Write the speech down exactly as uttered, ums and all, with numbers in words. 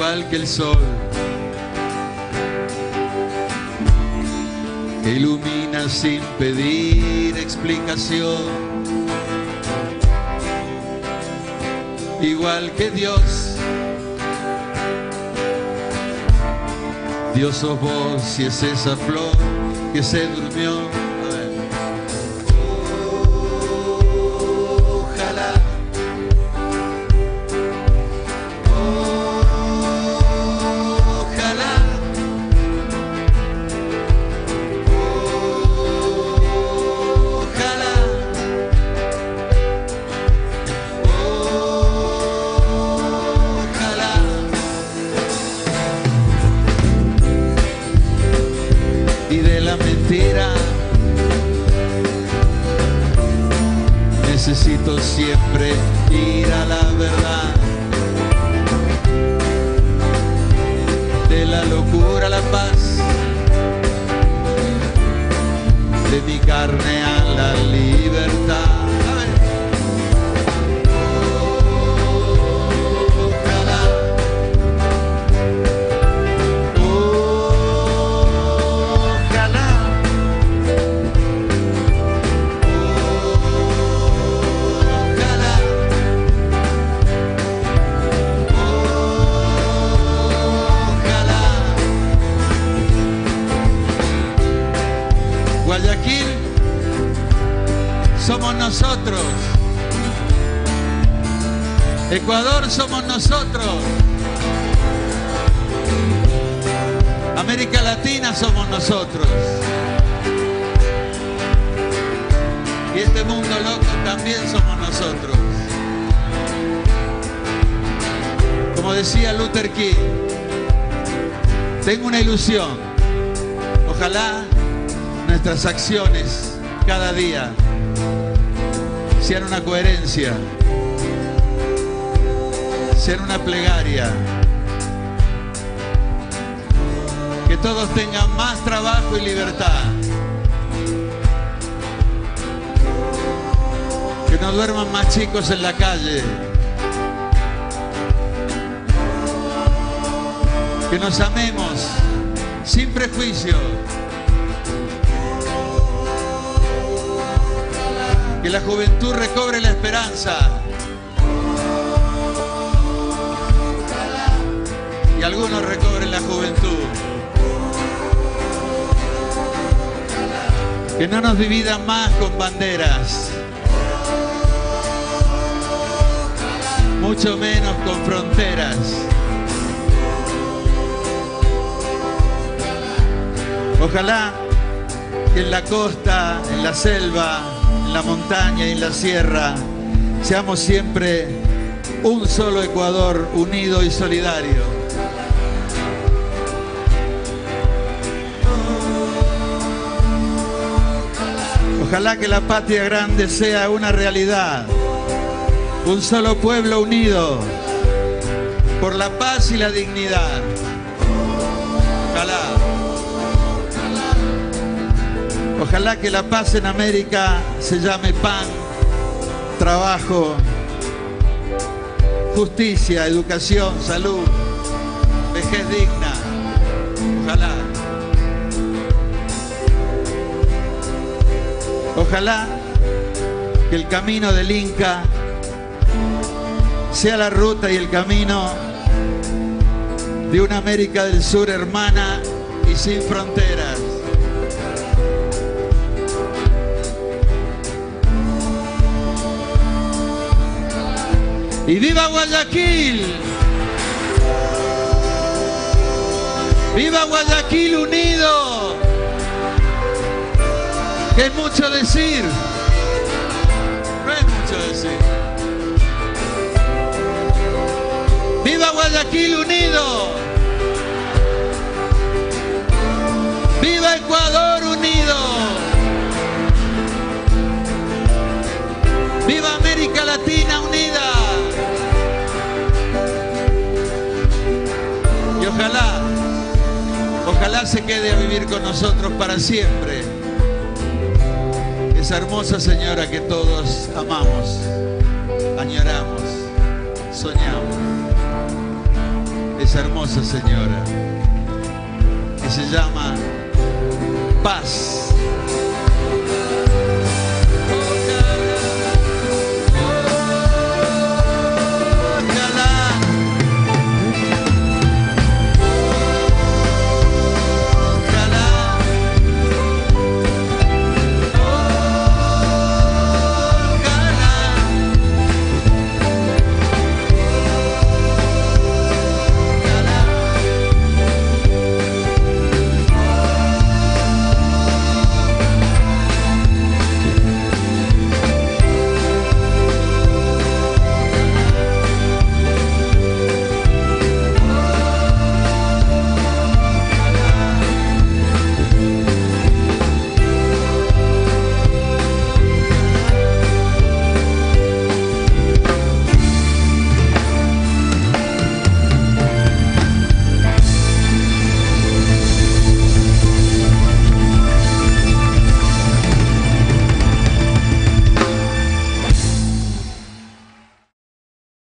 igual que el sol, que ilumina sin pedir explicación, igual que Dios. Dios sos vos y es esa flor que se durmió. Necesito siempre ir a la verdad, de la locura a la paz, de mi carne a la libertad. Guayaquil somos nosotros, Ecuador somos nosotros, América Latina somos nosotros, y este mundo loco también somos nosotros. Como decía Luther King, tengo una ilusión, ojalá nuestras acciones cada día sean una coherencia, sean una plegaria, que todos tengan más trabajo y libertad, que no duerman más chicos en la calle, que nos amemos sin prejuicio, que la juventud recobre la esperanza y algunos recobren la juventud, que no nos dividan más con banderas, mucho menos con fronteras. Ojalá que en la costa, en la selva, en la montaña y en la sierra seamos siempre un solo Ecuador unido y solidario. Ojalá que la patria grande sea una realidad, un solo pueblo unido por la paz y la dignidad. Ojalá. Ojalá que la paz en América se llame pan, trabajo, justicia, educación, salud, vejez digna. Ojalá. Ojalá que el camino del Inca sea la ruta y el camino de una América del Sur hermana y sin fronteras. ¡Y viva Guayaquil! ¡Viva Guayaquil unido! Que es mucho decir. No es mucho decir. ¡Viva Guayaquil unido! ¡Viva Ecuador unido! ¡Viva América Latina unida! Y ojalá, ojalá se quede a vivir con nosotros para siempre esa hermosa señora que todos amamos, añoramos, soñamos. esa hermosa señora que se llama Paz.